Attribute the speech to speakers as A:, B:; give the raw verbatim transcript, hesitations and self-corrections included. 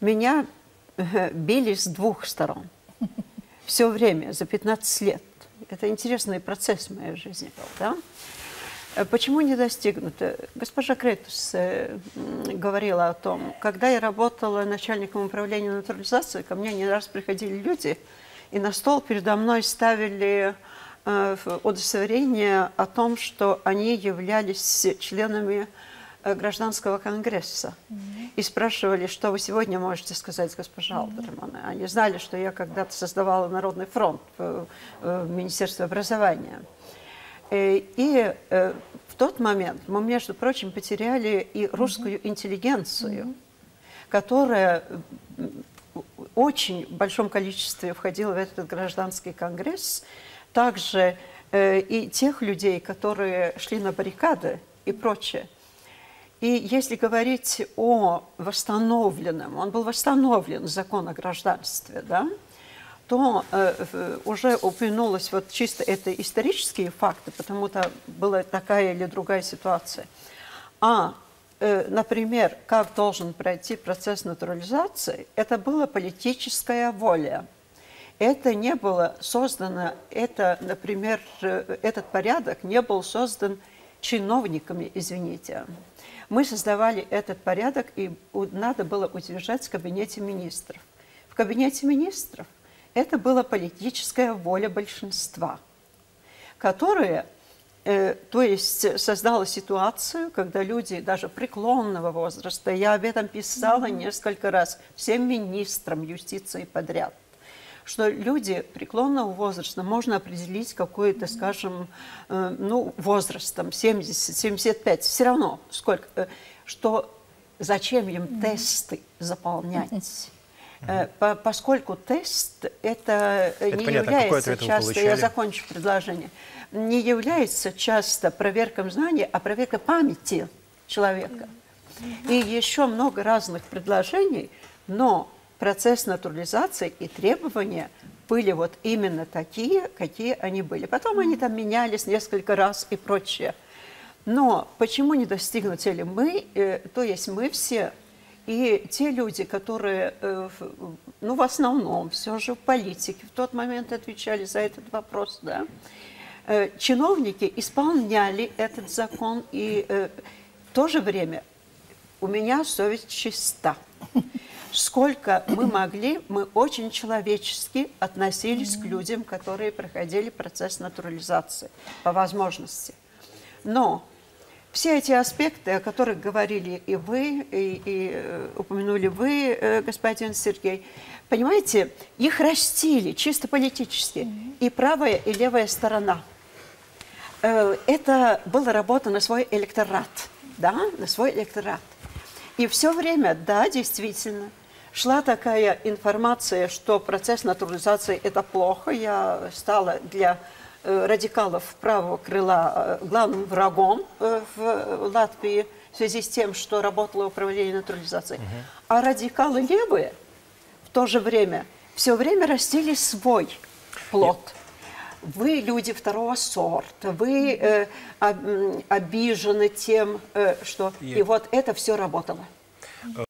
A: меня били с двух сторон. Все время, за пятнадцать лет. Это интересный процесс в моей жизни был, да? Почему не достигнуто? Госпожа Кретус э, говорила о том, когда я работала начальником управления натурализации, ко мне не раз приходили люди, и на стол передо мной ставили э, удостоверение о том, что они являлись членами э, гражданского конгресса. Mm-hmm. И спрашивали, что вы сегодня можете сказать, госпожа Алдерман. Mm-hmm. Они знали, что я когда-то создавала Народный фронт в, в Министерстве образования. И э, в тот момент мы, между прочим, потеряли и русскую mm-hmm. интеллигенцию, mm-hmm. которая в очень большом количестве входила в этот гражданский конгресс. Также э, и тех людей, которые шли на баррикады и прочее. И если говорить о восстановленном, он был восстановлен, закон о гражданстве, да, то э, уже упомянулось вот чисто это исторические факты, потому-то была такая или другая ситуация. А, э, например, как должен пройти процесс натурализации, это была политическая воля. Это не было создано, это, например, этот порядок не был создан чиновниками, извините. Мы создавали этот порядок, и надо было утверждать в кабинете министров. В кабинете министров это была политическая воля большинства, которая, э, то есть, создала ситуацию, когда люди даже преклонного возраста, я об этом писала mm-hmm. несколько раз всем министрам юстиции подряд, что люди преклонного возраста можно определить какой-то, скажем, э, ну, возрастом семьдесят — семьдесят пять, все равно сколько, э, что зачем им mm-hmm. тесты заполнять. По, поскольку тест это, это не понятно, является часто, я закончу предложение, не является часто проверкой знаний, а проверкой памяти человека. И еще много разных предложений, но процесс натурализации и требования были вот именно такие, какие они были. Потом они там менялись несколько раз и прочее. Но почему не достигнуть цели? Мы, э, то есть мы все... И те люди, которые, ну, в основном, все же в политике в тот момент отвечали за этот вопрос, да, чиновники исполняли этот закон, и в то же время у меня совесть чиста. Сколько мы могли, мы очень человечески относились к людям, которые проходили процесс натурализации по возможности. Но все эти аспекты, о которых говорили и вы, и, и э, упомянули вы, э, господин Сергей, понимаете, их растили чисто политически, mm-hmm. и правая, и левая сторона. Э, это была работа на свой электорат, да, на свой электорат. И все время, да, действительно, шла такая информация, что процесс натурализации – это плохо. Я стала для радикалов правого крыла главным врагом в Латвии в связи с тем, что работало управление натурализацией. Uh-huh. А радикалы левые в то же время все время растили свой плод. Yeah. Вы люди второго сорта, вы э, об, обижены тем, э, что... Yeah. И вот это все работало.